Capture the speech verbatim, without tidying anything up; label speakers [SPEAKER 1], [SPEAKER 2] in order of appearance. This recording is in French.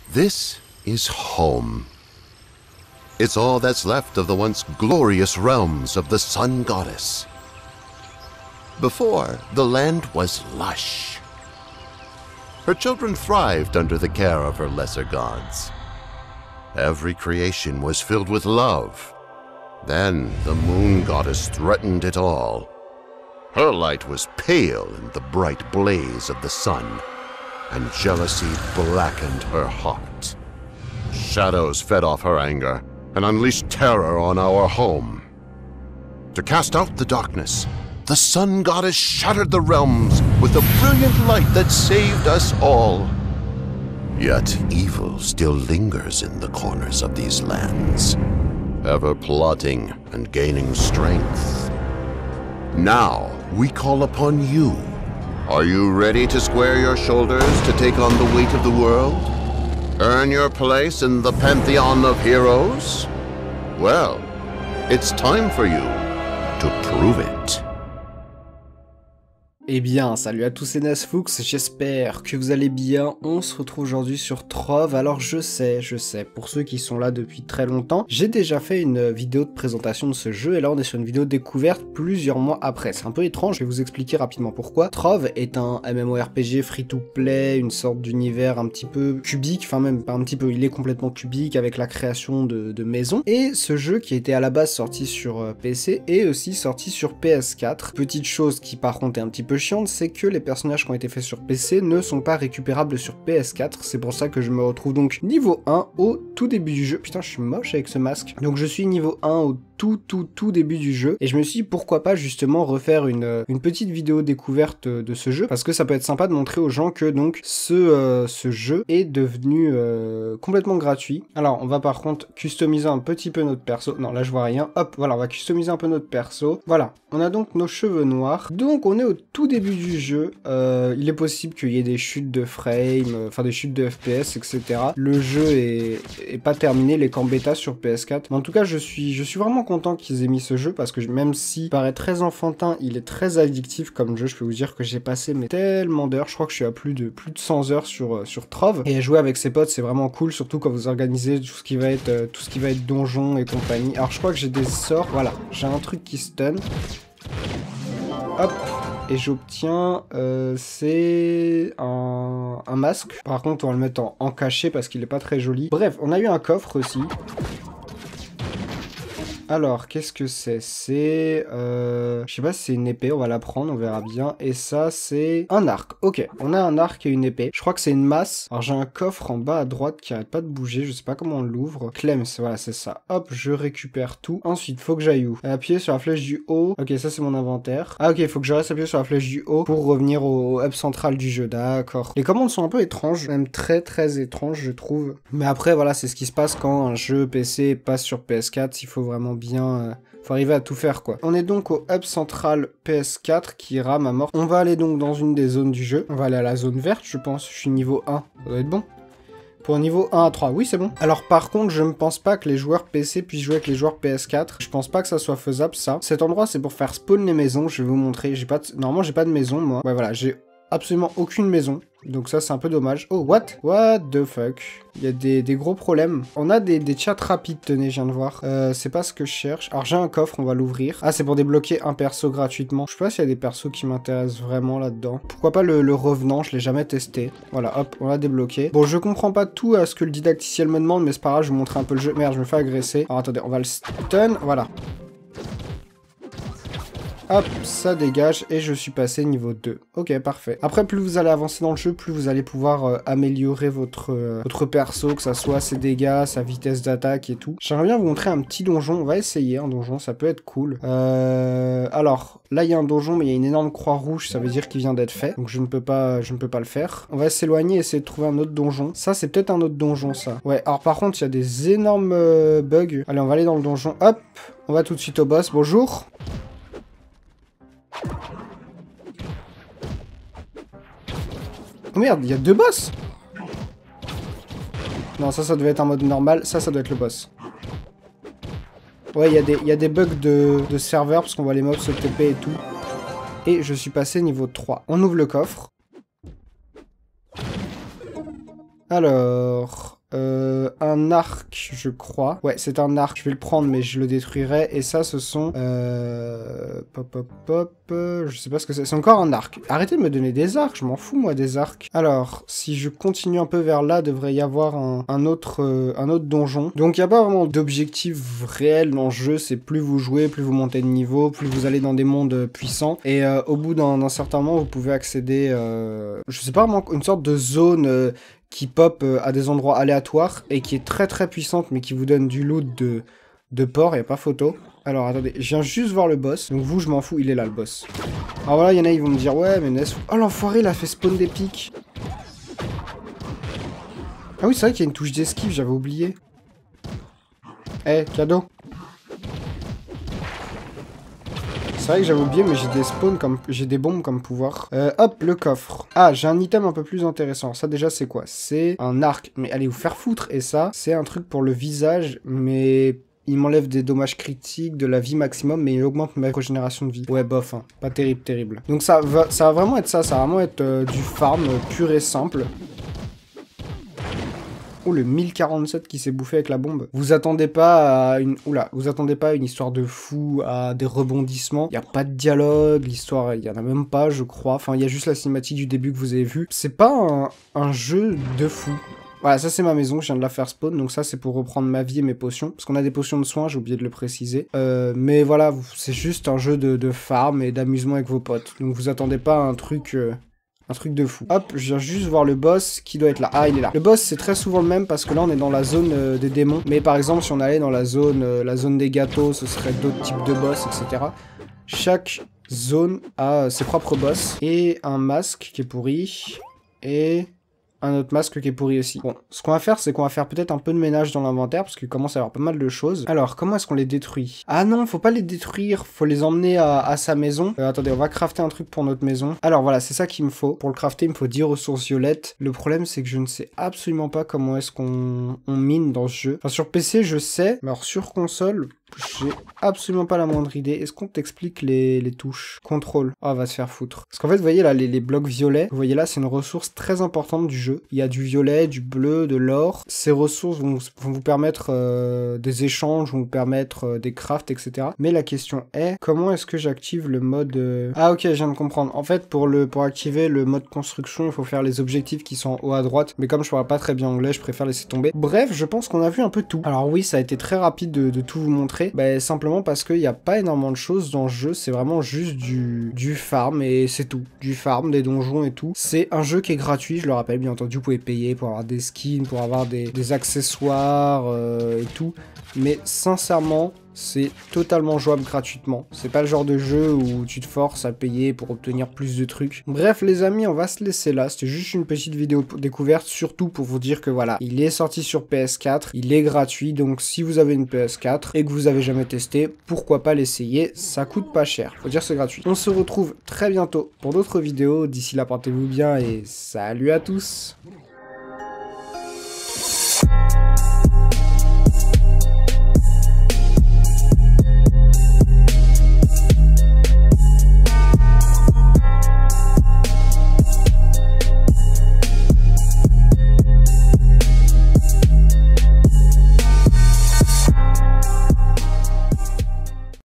[SPEAKER 1] This is home. It's all that's left of the once glorious realms of the Sun Goddess. Before, the land was lush. Her children thrived under the care of her lesser gods. Every creation was filled with love. Then the Moon Goddess threatened it all. Her light was pale in the bright blaze of the sun, and jealousy blackened her heart. Shadows fed off her anger and unleashed terror on our home. To cast out the darkness, the Sun Goddess shattered the realms with a brilliant light that saved us all. Yet evil still lingers in the corners of these lands, ever plotting and gaining strength. Now we call upon you. Are you ready to square your shoulders to take on the weight of the world? Earn your place in the pantheon of heroes? Well, it's time for you to prove it.
[SPEAKER 2] Eh bien, salut à tous, c'est Nasfoux, j'espère que vous allez bien. On se retrouve aujourd'hui sur Trove. Alors je sais, je sais, pour ceux qui sont là depuis très longtemps, j'ai déjà fait une vidéo de présentation de ce jeu et là on est sur une vidéo découverte plusieurs mois après. C'est un peu étrange, je vais vous expliquer rapidement pourquoi. Trove est un MMORPG free-to-play, une sorte d'univers un petit peu cubique, enfin même pas un petit peu, il est complètement cubique avec la création de, de maisons. Et ce jeu qui était à la base sorti sur P C est aussi sorti sur P S quatre. Petite chose qui par contre est un petit peu chiante, c'est que les personnages qui ont été faits sur P C ne sont pas récupérables sur P S quatre, c'est pour ça que je me retrouve donc niveau un au tout début du jeu. Putain, je suis moche avec ce masque. Donc je suis niveau un au tout tout tout début du jeu, et je me suis dit pourquoi pas justement refaire une, une petite vidéo découverte de ce jeu, parce que ça peut être sympa de montrer aux gens que donc ce, euh, ce jeu est devenu euh, complètement gratuit. Alors on va par contre customiser un petit peu notre perso, non là je vois rien, hop voilà, on va customiser un peu notre perso, voilà, on a donc nos cheveux noirs, donc on est au tout début du jeu, euh, il est possible qu'il y ait des chutes de frame, enfin euh, des chutes de F P S, et cetera. Le jeu est, est pas terminé, les camps bêta sur P S quatre, mais en tout cas je suis, je suis vraiment content qu'ils aient mis ce jeu, parce que même s'il paraît très enfantin, il est très addictif comme jeu. Je peux vous dire que j'ai passé mais tellement d'heures, je crois que je suis à plus de, plus de cent heures sur, euh, sur Trove, et jouer avec ses potes c'est vraiment cool, surtout quand vous organisez tout ce qui va être, euh, tout ce qui va être donjon et compagnie. Alors je crois que j'ai des sorts, voilà, j'ai un truc qui stun, hop, et j'obtiens, euh, c'est un, un masque. Par contre, on va le mettre en, en cachet parce qu'il est pas très joli. Bref, on a eu un coffre aussi. Alors, qu'est-ce que c'est? C'est... Euh, je sais pas si c'est une épée, on va la prendre, on verra bien. Et ça, c'est un arc. Ok, on a un arc et une épée. Je crois que c'est une masse. Alors, j'ai un coffre en bas à droite qui arrête pas de bouger, je sais pas comment on l'ouvre. Clems, voilà, c'est ça. Hop, je récupère tout. Ensuite, faut que j'aille où? Appuyer sur la flèche du haut. Ok, ça, c'est mon inventaire. Ah, ok, faut que je reste appuyé sur la flèche du haut pour revenir au hub central du jeu. D'accord. Les commandes sont un peu étranges, même très, très étranges, je trouve. Mais après, voilà, c'est ce qui se passe quand un jeu P C passe sur P S quatre. Il faut vraiment bien, euh, faut arriver à tout faire quoi. On est donc au hub central P S quatre qui rame à mort. On va aller donc dans une des zones du jeu. On va aller à la zone verte, je pense. Je suis niveau un, ça doit être bon. Pour niveau un à trois, oui c'est bon. Alors par contre, je ne pense pas que les joueurs P C puissent jouer avec les joueurs P S quatre. Je pense pas que ça soit faisable ça. Cet endroit c'est pour faire spawn les maisons, je vais vous montrer. J'ai pas de... Normalement j'ai pas de maison moi. Ouais voilà, j'ai absolument aucune maison. Donc ça c'est un peu dommage. Oh what? What the fuck? Il y a des, des gros problèmes. On a des, des chats rapides, tenez, je viens de voir. Euh, c'est pas ce que je cherche. Alors j'ai un coffre, on va l'ouvrir. Ah c'est pour débloquer un perso gratuitement. Je sais pas s'il y a des persos qui m'intéressent vraiment là-dedans. Pourquoi pas le, le revenant, je l'ai jamais testé. Voilà, hop, on l'a débloqué. Bon, je comprends pas tout à ce que le didacticiel me demande, mais c'est pas grave, je vais vous montrer un peu le jeu. Merde, je me fais agresser. Alors attendez, on va le stun, voilà. Hop, ça dégage et je suis passé niveau deux. Ok, parfait. Après, plus vous allez avancer dans le jeu, plus vous allez pouvoir euh, améliorer votre, euh, votre perso, que ça soit ses dégâts, sa vitesse d'attaque et tout. J'aimerais bien vous montrer un petit donjon. On va essayer un donjon, ça peut être cool. Euh, alors, là, il y a un donjon, mais il y a une énorme croix rouge, ça veut dire qu'il vient d'être fait. Donc, je ne peux pas, je ne peux pas le faire. On va s'éloigner et essayer de trouver un autre donjon. Ça, c'est peut-être un autre donjon, ça. Ouais, alors par contre, il y a des énormes euh, bugs. Allez, on va aller dans le donjon. Hop, on va tout de suite au boss. Bonjour. Oh merde, il y a deux boss. Non, ça, ça devait être un mode normal. Ça, ça doit être le boss. Ouais, il y a des, il y a des bugs de, de serveur parce qu'on voit les mobs se T P et tout. Et je suis passé niveau trois. On ouvre le coffre. Alors... euh, un arc, je crois. Ouais, c'est un arc. Je vais le prendre, mais je le détruirai. Et ça, ce sont... Euh... Pop, pop, pop... Je sais pas ce que c'est. C'est encore un arc. Arrêtez de me donner des arcs. Je m'en fous, moi, des arcs. Alors, si je continue un peu vers là, devrait y avoir un, un, autre, euh, un autre donjon. Donc, il n'y a pas vraiment d'objectif réel dans le jeu. C'est plus vous jouez, plus vous montez de niveau, plus vous allez dans des mondes puissants. Et euh, au bout d'un certain moment, vous pouvez accéder... Euh... Je sais pas vraiment, une sorte de zone... Euh... qui pop euh, à des endroits aléatoires et qui est très très puissante mais qui vous donne du loot de, de porc, y a pas photo. Alors attendez, je viens juste voir le boss, donc vous je m'en fous, il est là le boss. Alors voilà, il y en a ils vont me dire ouais mais Ness... Oh l'enfoiré il a fait spawn des pics. Ah oui c'est vrai qu'il y a une touche d'esquive, j'avais oublié. Eh, hey, cadeau. C'est vrai que j'avais oublié, mais j'ai des spawns comme... J'ai des bombes comme pouvoir. Euh, hop, le coffre. Ah, j'ai un item un peu plus intéressant. Ça, déjà, c'est quoi? C'est un arc. Mais allez vous faire foutre. Et ça, c'est un truc pour le visage, mais... Il m'enlève des dommages critiques, de la vie maximum, mais il augmente ma régénération de vie. Ouais, bof, hein. Pas terrible, terrible. Donc ça va, ça va vraiment être ça. Ça va vraiment être euh, du farm euh, pur et simple. Oh, le mille quarante-sept qui s'est bouffé avec la bombe. Vous attendez pas à une... Oula, vous attendez pas à une histoire de fou, à des rebondissements. Il y a pas de dialogue, l'histoire, il y en a même pas, je crois. Enfin, il y a juste la cinématique du début que vous avez vue. C'est pas un, un jeu de fou. Voilà, ça c'est ma maison, je viens de la faire spawn, donc ça c'est pour reprendre ma vie et mes potions. Parce qu'on a des potions de soins, j'ai oublié de le préciser. Euh, mais voilà, c'est juste un jeu de, de farm et d'amusement avec vos potes. Donc vous attendez pas à un truc... Euh... Un truc de fou. Hop, je viens juste voir le boss qui doit être là. Ah, il est là. Le boss, c'est très souvent le même parce que là, on est dans la zone euh, des démons. Mais par exemple, si on allait dans la zone, euh, la zone des gâteaux, ce serait d'autres types de boss, et cetera. Chaque zone a euh, ses propres boss. Et un masque qui est pourri. Et... un autre masque qui est pourri aussi. Bon, ce qu'on va faire, c'est qu'on va faire peut-être un peu de ménage dans l'inventaire, parce qu'il commence à y avoir pas mal de choses. Alors, comment est-ce qu'on les détruit? Ah non, faut pas les détruire, faut les emmener à, à sa maison. Euh, attendez, on va crafter un truc pour notre maison. Alors voilà, c'est ça qu'il me faut. Pour le crafter, il me faut dix ressources violettes. Le problème, c'est que je ne sais absolument pas comment est-ce qu'on on mine dans ce jeu. Enfin, sur P C, je sais, mais alors sur console... j'ai absolument pas la moindre idée. Est-ce qu'on t'explique les, les touches? Contrôle. Ah, oh, va se faire foutre. Parce qu'en fait, vous voyez là, les, les blocs violets, vous voyez là, c'est une ressource très importante du jeu. Il y a du violet, du bleu, de l'or. Ces ressources vont, vont vous permettre euh, des échanges, vont vous permettre euh, des crafts, et cetera. Mais la question est, comment est-ce que j'active le mode... Euh... Ah ok, je viens de comprendre. En fait, pour, le, pour activer le mode construction, il faut faire les objectifs qui sont en haut à droite. Mais comme je parle pas très bien anglais, je préfère laisser tomber. Bref, je pense qu'on a vu un peu tout. Alors oui, ça a été très rapide de, de tout vous montrer. Bah, simplement parce qu'il n'y a pas énormément de choses dans le jeu, c'est vraiment juste du, du farm et c'est tout. Du farm, des donjons et tout. C'est un jeu qui est gratuit, je le rappelle, bien entendu, vous pouvez payer pour avoir des skins, pour avoir des, des accessoires euh, et tout. Mais sincèrement, c'est totalement jouable gratuitement. C'est pas le genre de jeu où tu te forces à payer pour obtenir plus de trucs. Bref les amis, on va se laisser là. C'était juste une petite vidéo découverte, surtout pour vous dire que voilà, il est sorti sur P S quatre, il est gratuit, donc si vous avez une P S quatre et que vous avez jamais testé, pourquoi pas l'essayer, ça coûte pas cher. Faut dire c'est gratuit. On se retrouve très bientôt pour d'autres vidéos. D'ici là, portez-vous bien et salut à tous.